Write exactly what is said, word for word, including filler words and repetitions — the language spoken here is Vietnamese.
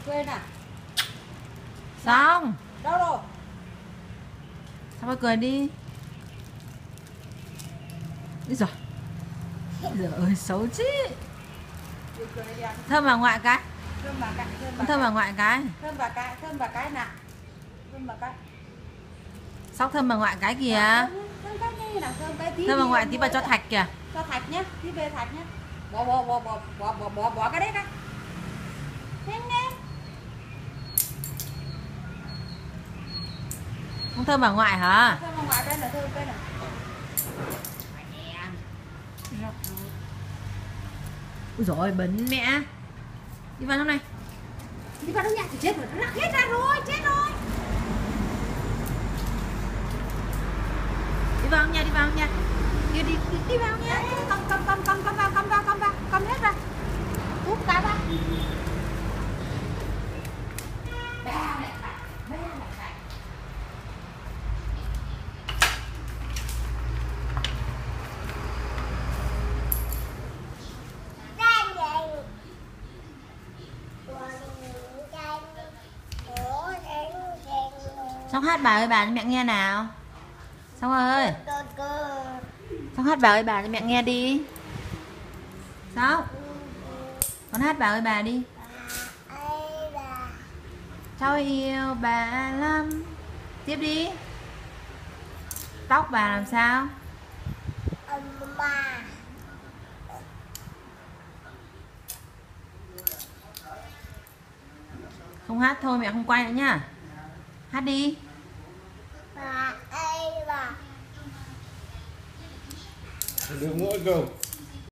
Quên à? Xong. Đâu rồi? Sao mà cười đi. Úi giời. Giời ơi xấu chứ. Thơm bà ngoại cái. Thơm bà cái. Thơm bà ngoại cái. Thơm bà cái, thơm bà cái nào. Thơm bà cái. Sóc thơm bà ngoại cái kìa. Thơm cái như nào, thơm cái tí. Thơm bà ngoại tí bà cho Thạch kìa. Cho Thạch nhá, tí về Thạch nhá. Bỏ bỏ bỏ bỏ bỏ bỏ bỏ, bỏ cái đấy cái. Nhanh nhanh. Không thơm bà ngoại hả? Thơm bà ngoại đây là thơm cái này. Ui dồi ôi, bẩn mẹ. Đi vào trong này. Đi vào trong nhà thì chết rồi, nó lắc hết ra rồi, chết rồi. Đi vào trong nhà, đi vào trong nhà. Đi đi đi, đi vào Nha. Cầm cầm cầm cầm cầm vào, cầm vào, cầm vào, cầm hết ra. Úp cái vào. Xong hát bài ơi bà cho mẹ nghe nào. Xong ơi. Xong hát bà ơi bà cho mẹ nghe đi. Sao? Con hát bà ơi bà đi. Cháu yêu bà lắm. Tiếp đi. Tóc bà làm sao? Không hát thôi mẹ không quay nữa nhá. Hát đi. Đừng mỗi câu.